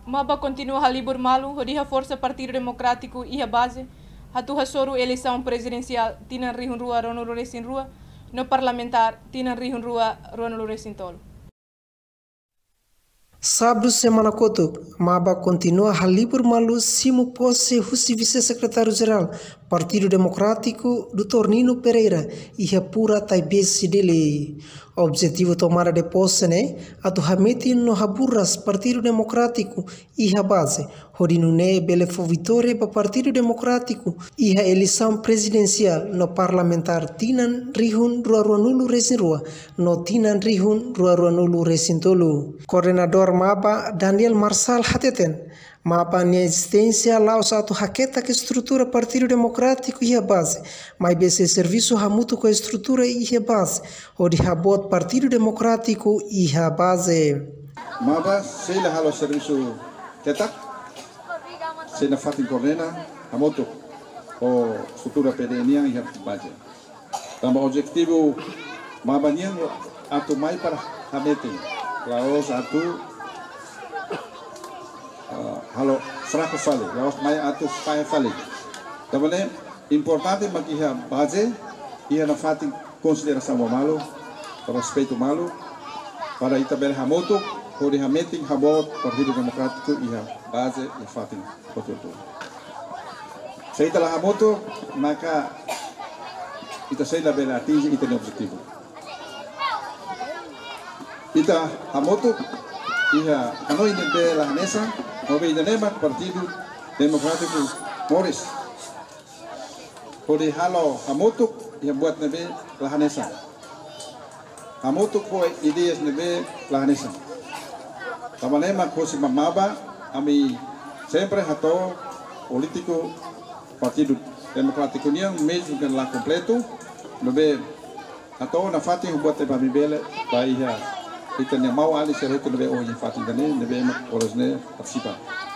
Maba continua a libur malu, hodiha força Partido Democrático e a base, hatu hasoru eleição presidencial tinan rihun rua rono luresin rua, no parlamentar tinan rihun rua rono luresin tolo. Sábado semana koto, Maba continua a libur malu simu posse husi vice-secretário-geral Partido Democrático Dr. Nino Pereira e a pura taibesi dele. Objetivo tomada de posse né, atu hameti no haburras Partido Democrático e a base, hodinu ne belefo vitória para Partido Democrático e a eleição presidencial no parlamentar tinan rihun rua nulu resin rua, no tinan rihun rua nulu resin tolu. Coordenador Maba Daniel Marsal Hateten, Maba a existência lá satu haqueta que estrutura Partido Democrático e a base, mas besse serviço hamuto com a estrutura e a base, onde habot Partido Democrático e a base. Maba sela halo serviço tetak, sela fatin coordena hamuto o estrutura PDN e a base. Também objetivo Maba niang atu mai para hamete, laos atu halo fraco fale, laos mai atu pai fale. Também importante makiha base ia na fatin consideração malu, respeito malu, para itabel hamoto, hori hameting habot Partido Democrático e a base e fatin kototo. Saya telah hamoto maka ita saya bela atingi ita objetivo. Ita hamoto ia hanoi nebe la nesa, nobe nema Partido Democrático Morris. Hori halo hamoto ia buat nebe la nesa. Hamoto ko ideias nebe la nesa. Tamanema ko si Maba ami sempre hato político Partido Democrático niang mesmo que lá completo, nebe hato na fatin buat te bamibele baia ita ne mau ali serete nebe o fatin dane nebe orosne participa.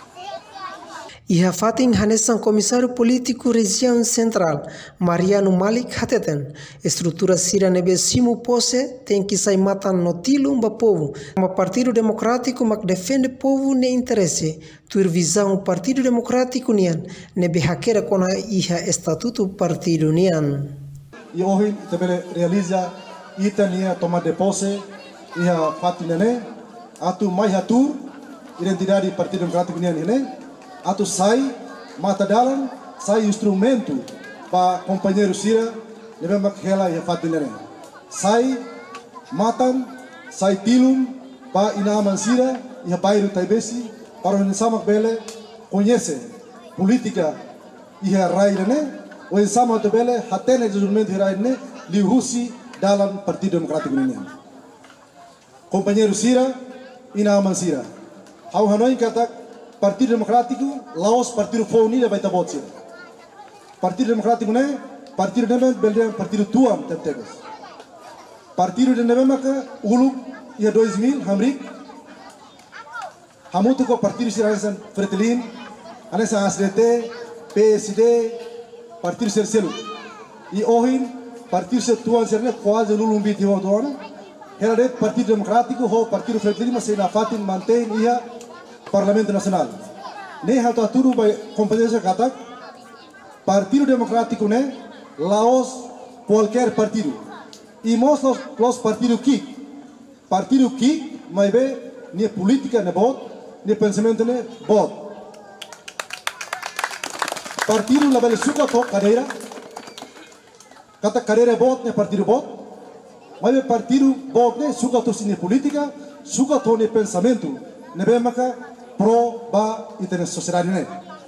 E a fatin hanesan comissário político região central Mariano Malik Hateten, estrutura sira nebe simu pose tem que sai matan no tilo umba povo, uma Partido Democrático mak defende povo ne interesse, tur visão Partido Democrático nian nebe hakera kona iha estatuto partido nian. E hoje também realiza itania toma de posse iha fatin nene atu mai hatu identidade Partido Democrático nian nene. Atu sai mata dalam sai instrumento para companheiro sira leva makela e fatinere sai matan sai tilum para inaman sira e bairu taibesi para o sama bele conhece política e a rairene o sama de bele hatene instrumento rairene lihusi dalam Partido Democrático ini companheiro sira inaman sira hau hanoi kata Partido Democrático, Laos Partido Fauni vai tabot sira. Partido Democrático né, Partido Neme belde Partido Tuam tebes. Partido de Neme maka ulu ia 2000 hamrik. Hamutu ko Partido Sirasan Fretilin, anesa ASDT, PSD, Partido Serselu. E ohin Partido Tuam sirne quase lulumbi tiwa doana. Heladet Partido Democrático ho Partido Fretilin mas na fatin mantém ia Parlamento Nacional. Ne hatu aturu by companhia kata Partido Democrático ne Laos qualquer partido. E most los partido ki mai be ne política ne bot, ne pensamento ne bot. Partido la bele suka to carreira. Kata carreira bot ne partido bot. Mai be partido bot ne suka to sine política, suka to ne pensamento. Ne be maka pro ba itene sociedade ne.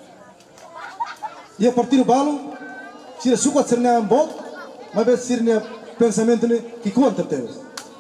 E partido balo, se suka serna bot, mas be sirne pensamento ne que conta teus.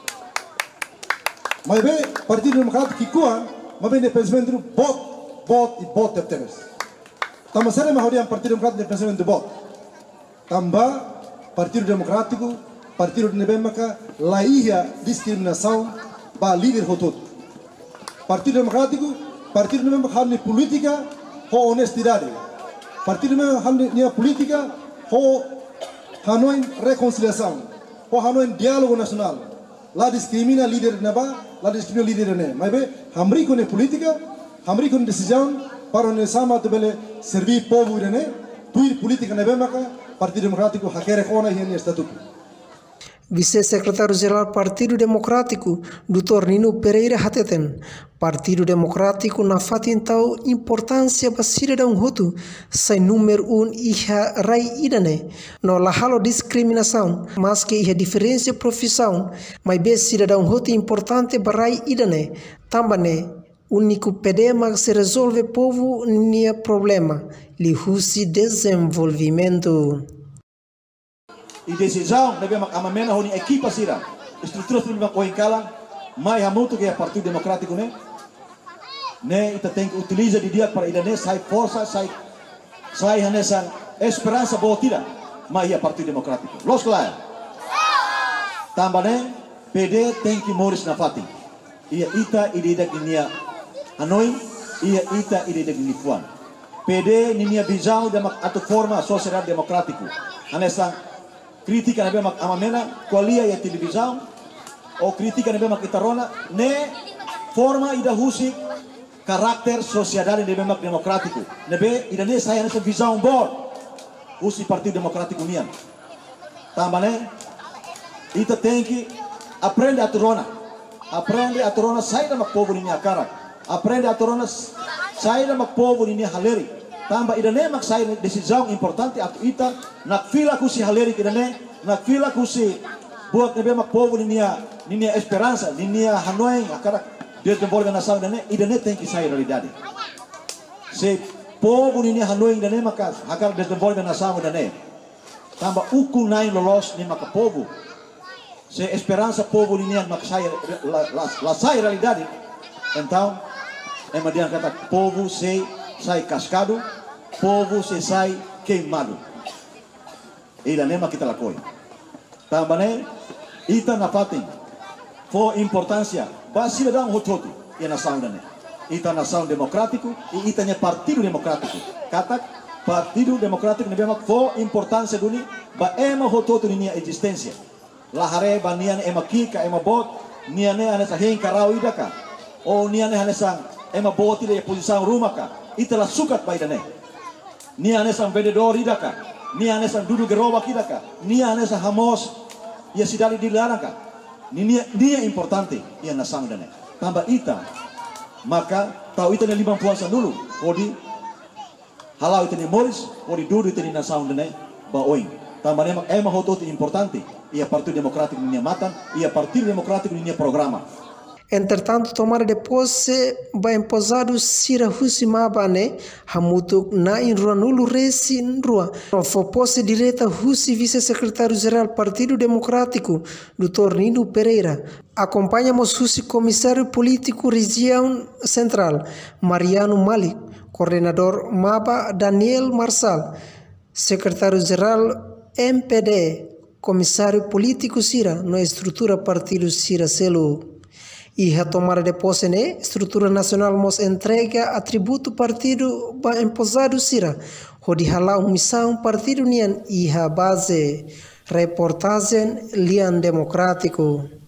Mas be Partido Democrático que coa, mas be ne pensamento bot e bot teus. Tama sere mahoriam Partido Democrático ne pensamento bot. Tamba Partido Democrático, Partido de Nebemaka, laia discriminação ba líder hotut. Partido Democrático Partido memang hamne política ho honestidade. Partido memang hamne nia política ho hanoi reconciliação. Ho hanoi diálogo nacional. La discrimina líder naba, la discrimina líder ne. Mas be hamri ko ne política hamri kun decisão para o sama tebele servir povo irene tuir política nebe maka Partido Democrático hakere kona hian estatuto. Vice-Secretário-Geral Partido Democrático, Dr. Nino Pereira Hateten, Partido Democrático na fatintau importância para cidadão hutu, sai número 1 iha rai idane, no lahalo discriminação, mas que iha diferença profissão, mas bem cidadão hutu importante para rai idane, também único pedema se resolve povo nia problema, li husi desenvolvimento. E decisão nebe mak amamena honi equipa sira estrutura nebe mak oinkala mai hamutu que é Partido Democrático né ita tem que utiliza de dia para idane sai força sai hanesa esperança botira mai é Partido Democrático los claro também PD tem que moris na fati ia ita ida ginia Hanoi ia ita ida gini Fuan PD ninia visão de mak atu forma sociedade democrático hanesa crítica nebe mak amamena kualia ya televisão ou crítica nebe mak itarona ne forma ida husi karakter sociedade nebe mak democrático nebe ida ne saya nessa visão bom husi Partido Democrático nian tambane ita tem que aprende a torona sai da mak povo ninia cara aprende a torona sai da mak povo ninia haleri tamba idane mak sai decisão importante atu ita nak fila kusi haleri idane nak fila kusi buat nebe mak povo ninia esperança ninia Hanoi akara desenvolve nação idane tem que sair realidade se povo ninia Hanoi idane mak akara desenvolve nação idane tamba uku nai lolos ni mak povo se esperança povo ninia mak sai la sai realidade então emadian kata povo se sai cascado, povo se sai queimado. E da nema kita lakoi. Também ita na fatin. For importância, basi cidadão hototo e nação dane. Ita nação democrático e ita nya Partido Democrático. Kata Partido Democrático ne bema for importância duni ba ema hototo ni existência. Lahare banian ema kika ema bot niane anesa hen karau idaka. O niane anesa ema boti de posição rumaka. Itulah sukat baidane. Ni anesan vendedor idaka, ni anesan duduk gerobak idaka, ni anesan hamos ia sidali dilarangka. Ni importante ia nasang dane. Tambah ita, maka tahu ita ni 5 puasa dulu. Odi halau ita ni moris, odi duduk ita ni nasang dane ba oing. Tambah ni ema hotot importante ia Partido Democrático ni matan, ia Partido Democrático ni programa. Entretanto, tomara de posse vai emposado sira husimabane hamutuk na in rua nulu resi in rua. For posse direta husi vice-secretário-geral Partido Democrático, Dr. Nino Pereira. Acompanhamos husi comissário político região central, Mariano Malik, coordenador Maba Daniel Marsal, secretário-geral MPD, comissário político Sira, na estrutura Partido Sira Selo. E a tomada de posse na estrutura nacional nos entrega atributo partido ba emposado Sira, onde halau missão partido nian e a base reportagem Lian Democrático.